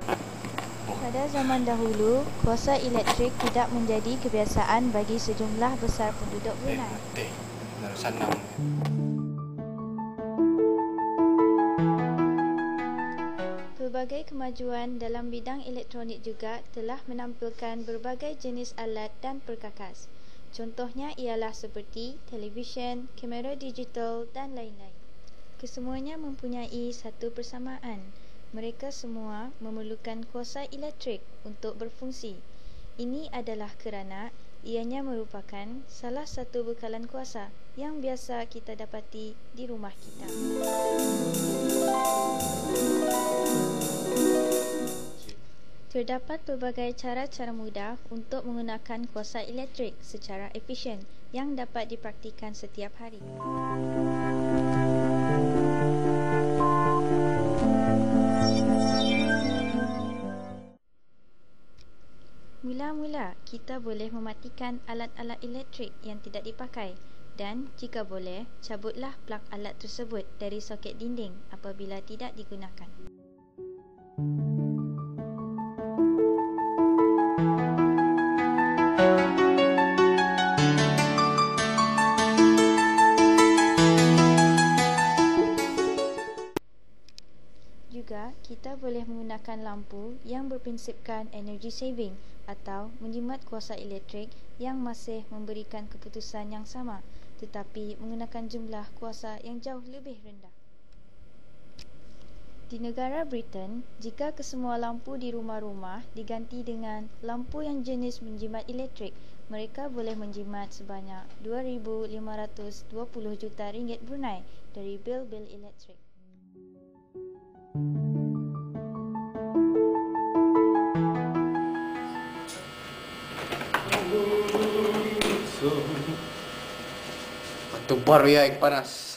Pada zaman dahulu, kuasa elektrik tidak menjadi kebiasaan bagi sejumlah besar penduduk Brunei. Sanang. Pelbagai kemajuan dalam bidang elektronik juga telah menampilkan berbagai jenis alat dan perkakas. Contohnya ialah seperti televisyen, kamera digital dan lain-lain. Kesemuanya mempunyai satu persamaan. Mereka semua memerlukan kuasa elektrik untuk berfungsi. Ini adalah kerana ianya merupakan salah satu bekalan kuasa yang biasa kita dapati di rumah kita. Terdapat pelbagai cara-cara mudah untuk menggunakan kuasa elektrik secara efisien yang dapat dipraktikan setiap hari. Mula-mula, kita boleh mematikan alat-alat elektrik yang tidak dipakai dan jika boleh, cabutlah plug alat tersebut dari soket dinding apabila tidak digunakan. Juga, kita boleh menggunakan lampu yang berprinsipkan energy saving atau menjimat kuasa elektrik yang masih memberikan keputusan yang sama tetapi menggunakan jumlah kuasa yang jauh lebih rendah. Di negara Britain, jika kesemua lampu di rumah-rumah diganti dengan lampu yang jenis menjimat elektrik, mereka boleh menjimat sebanyak 2,520 juta ringgit Brunei dari bil-bil elektrik. Tebar ya, panas.